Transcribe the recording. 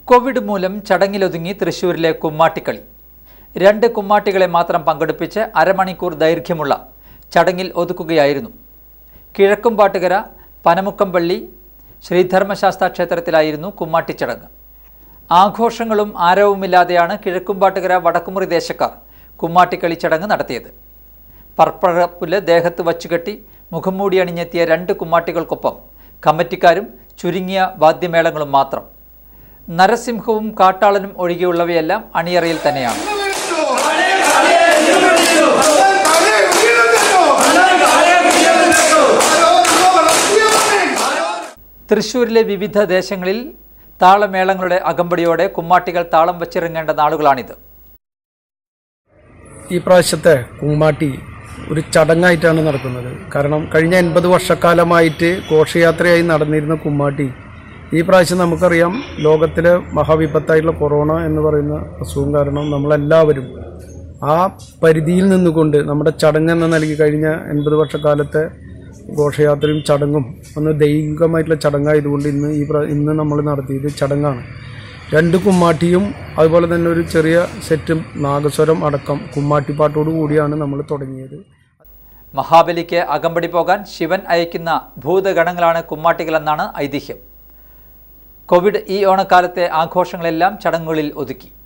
Covid മൂലം ചടങ്ങിലൊതുങ്ങി തൃശ്ശൂരിലെ കുമ്മാട്ടിക്കളി. 2 കുമ്മാട്ടികളെ മാത്രം പങ്കെടുപ്പിച്ച് അരമണിക്കൂർ ദൈർഘ്യമുള്ള ചടങ്ങിൽ ഒതുക്കുകയായിരുന്നു. കിഴക്കുംപാട്ടുകര പനമുക്കംപള്ളി ശ്രീധർമ്മശാസ്ത്ര ക്ഷേത്രത്തിലായിരുന്നു കുമ്മാട്ടിച്ചടങ്ങ്. ആഘോഷങ്ങളും ആരവവുമില്ലാതെയാണ് കിഴക്കുംപാട്ടുകര വടക്കുമുറി ദേശക്കാർ കുമ്മാട്ടിക്കളി ചടങ്ങ് നടത്തിയത്. പർപ്പറപ്പുല് ദേഹത്ത് വച്ചുകെട്ടി മുഖം മൂടി അണിഞ്ഞെത്തിയ 2 കുമ്മാട്ടികൾക്കൊപ്പം കമ്മിറ്റിക്കാരും ചുരുങ്ങിയ വാദ്യമേളങ്ങളും മാത്രം. നരസിംഹവും കാട്ടാളനും ഒഴികെയുള്ളവയെല്ലാം അണിയറയിൽ തന്നെയാണ്. തൃശ്ശൂരിലെ വിവിധ ദേശങ്ങളിൽ താളമേളങ്ങളുടെ അകമ്പടിയോടെ കുമ്മാട്ടികൾ താളം വച്ചിറങ്ങേണ്ട നാളുകളാണിത്. ഈ പ്രാവശ്യത്തെ കുമ്മാട്ടി ഒരു ചടങ്ങായിട്ടാണ് നടക്കുന്നത്. കാരണം കഴിഞ്ഞ 80 വർഷക്കാലമായിട്ട് ഘോഷയാത്രയായി നടന്നിരുന്ന കുമ്മാട്ടി ഈ പ്രാവശ്യം നമുക്കറിയാം, ലോകത്തിലെ മഹാവിപത്തായിട്ടുള്ള കൊറോണ എന്ന് പറയുന്ന അസുഖം കാരണം നമ്മളെല്ലാവരും ആ പരിധിയിൽ നിന്നുകൊണ്ട് നമ്മുടെ ചടങ്ങ് എന്ന നൽകി കഴിഞ്ഞ 80 വർഷക്കാലത്തെ ഘോഷയാത്രയും ചടങ്ങും ഒന്ന് ദൈവികമായിട്ടുള്ള ചടങ്ങായതുകൊണ്ട് ഇന്ന് നമ്മൾ നടത്തിയത് ചടങ്ങാണ്. 2 കുമ്മാട്ടിയും അതുപോലെ തന്നെ ഒരു ചെറിയ സെറ്റും നാഗസ്വരം അടക്കം കുമ്മാട്ടിപ്പാട്ടോടു കൂടിയാണ് നമ്മൾ തുടങ്ങിയത്. മഹാബലിക്ക് അകമ്പടി പോകാൻ ശിവൻ അയക്കുന്ന ഭൂതഗണങ്ങളാണ് കുമ്മാട്ടികളെന്നാണ് ഐതിഹ്യം. കോവിഡ് ഈ ഓണക്കാലത്തെ ആഘോഷങ്ങളെല്ലാം ചടങ്ങുകളിൽ ഒതുക്കി.